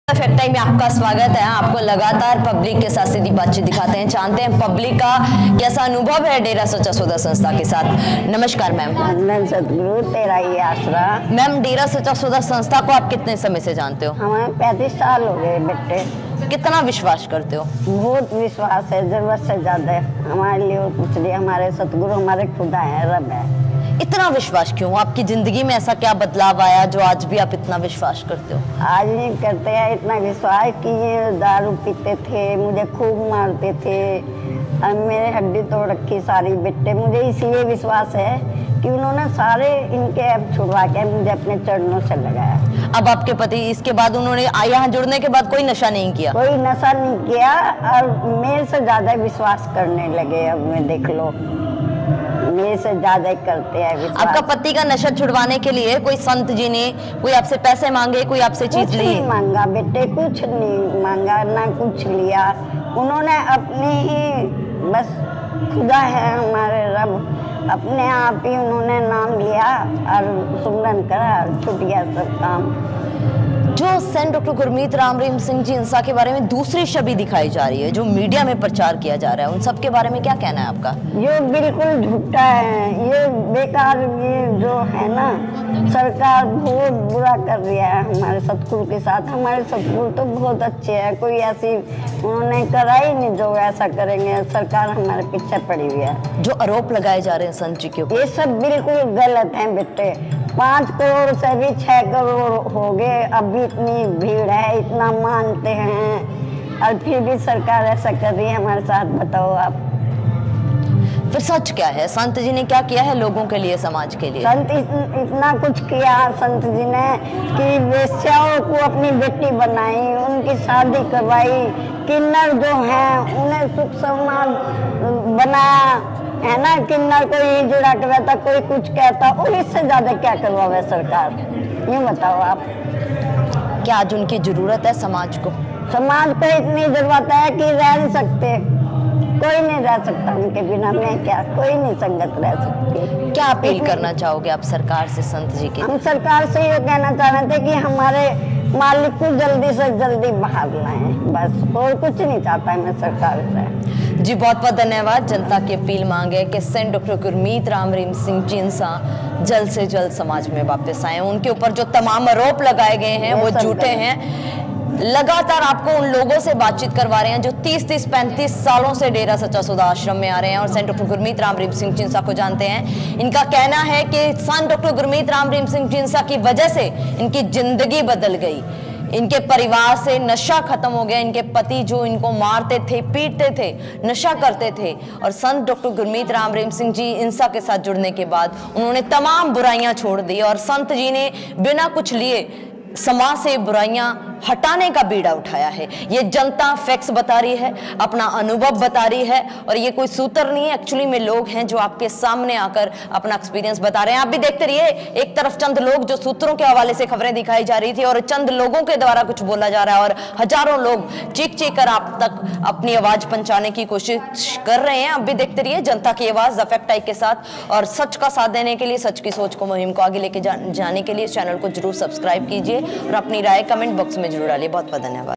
Perfect time में आपका स्वागत है। आपको लगातार पब्लिक के साथ सीधी बातचीत दिखाते हैं, जानते हैं पब्लिक का कैसा अनुभव है डेरा सच्चा सौदा संस्था के साथ। नमस्कार मैम। सतगुरु तेरा ही आसरा। मैम, डेरा सच्चा सौदा संस्था को आप कितने समय से जानते हो? हमें 35 साल हो गए बेटे। कितना विश्वास करते हो? बहुत विश्वास है, जरूरत से ज्यादा है। हमारे लिए और कुछ नहीं, हमारे सतगुरु हमारे खुदा है, रब है। इतना विश्वास क्यों? आपकी जिंदगी में ऐसा क्या बदलाव आया जो आज भी आप इतना विश्वास करते हो? आज नहीं करते हैं इतना विश्वास कि ये दारू पीते थे, मुझे खूब मारते थे, अब मेरे हड्डी तोड़ रखी सारी बेटे। मुझे इसलिए विश्वास है कि उन्होंने सारे इनके ऐप छुड़वा के मुझे अपने चरणों से लगाया। अब आपके पति इसके बाद उन्होंने यहाँ जुड़ने के बाद कोई नशा नहीं किया? कोई नशा नहीं किया और मेरे से ज्यादा विश्वास करने लगे। अब मैं देख लो, मेरे से ज्यादा करते हैं विश्वास। आपका पति का नशा छुड़वाने के लिए कोई संत जी ने कोई आपसे पैसे मांगे, कोई आपसे चीज ली? नहीं मांगा बेटे, कुछ नहीं मांगा, ना कुछ लिया। उन्होंने अपने ही बस खुदा है हमारे रब, अपने आप ही उन्होंने नाम लिया और सुमरन करा, छूट गया सब काम। जो सेंट डॉक्टर गुरमीत राम रहीम सिंह जी इंसा के बारे में दूसरी छवि दिखाई जा रही है, जो मीडिया में प्रचार किया जा रहा है, उन सब के बारे में क्या कहना है आपका? ये बिल्कुल झूठा है, ये बेकार। ये जो है ना, सरकार बहुत बुरा कर रही है हमारे सतगुरु के साथ। हमारे सतगुरु तो बहुत अच्छे हैं, कोई ऐसी उन्होंने करा ही नहीं जो ऐसा करेंगे। सरकार हमारे पीछे पड़ी हुई है। जो आरोप लगाए जा रहे हैं संत जी के ऊपर, ये सब बिल्कुल गलत है बेटे। 5 करोड़ से भी 6 करोड़ हो गए, अभी इतनी भीड़ है, इतना मानते हैं और फिर भी सरकार ऐसा कर रही है हमारे साथ। बताओ आप, फिर सच क्या है? संत जी ने क्या किया है लोगों के लिए, समाज के लिए? संत इतना कुछ किया संत जी ने कि वेश्याओं को अपनी बेटी बनाई, उनकी शादी करवाई, किन्नर जो हैं उन्हें सुख सम्मान बनाया है ना। किन्नर कोई जुड़ा करवाता, कोई कुछ कहता, और इससे ज्यादा क्या करवावे सरकार? ये बताओ आप। क्या आज उनकी जरूरत है समाज को? समाज को इतनी जरूरत है कि रह नहीं सकते, कोई नहीं रह सकता उनके बिना। मैं क्या, कोई नहीं संगत रह सकती। क्या अपील करना चाहोगे आप सरकार से, संत जी के? हम सरकार से ये कहना चाह रहे थे कि हमारे मालिक को जल्दी से जल्दी बाहर लाएं, बस, और कुछ नहीं चाहता है मैं सरकार से। जी बहुत बहुत धन्यवाद। जनता की अपील मांगे कि सेंट डॉक्टर गुरमीत राम रहीम सिंह जी इंसा जल्द से जल्द समाज में वापस आए। उनके ऊपर जो तमाम आरोप लगाए गए हैं वो झूठे हैं। लगातार आपको उन लोगों से बातचीत करवा रहे हैं जो 30-35 सालों से डेरा सच्चा सौदा आश्रम में आ रहे हैं और सेंट डॉक्टर गुरमीत राम रहीम सिंह जिंसा को जानते हैं। इनका कहना है कि संत डॉक्टर गुरमीत राम रहीम सिंह जिंसा की वजह से इनकी जिंदगी बदल गई, इनके परिवार से नशा खत्म हो गया। इनके पति जो इनको मारते थे, पीटते थे, नशा करते थे, और संत डॉक्टर गुरमीत राम रहीम सिंह जी इंसा के साथ जुड़ने के बाद उन्होंने तमाम बुराइयां छोड़ दी और संत जी ने बिना कुछ लिए समाज से बुराइयां हटाने का बीड़ा उठाया है। ये जनता फैक्ट्स बता रही है, अपना अनुभव बता रही है, और ये कोई सूत्र नहीं है, एक्चुअली में लोग हैं जो आपके सामने आकर अपना एक्सपीरियंस बता रहे हैं। आप भी देखते रहिए। एक तरफ चंद लोग जो सूत्रों के हवाले से खबरें दिखाई जा रही थी और चंद लोगों के द्वारा कुछ बोला जा रहा है, और हजारों लोग चीख कर आप तक अपनी आवाज पहुंचाने की कोशिश कर रहे हैं। आप भी देखते रहिए जनता की आवाज फैक्ट टाइप के साथ, और सच का साथ देने के लिए, सच की सोच को, मुहिम को आगे लेके जाने के लिए इस चैनल को जरूर सब्सक्राइब कीजिए और अपनी राय कमेंट बॉक्स में जरूर डालिए। बहुत बहुत धन्यवाद।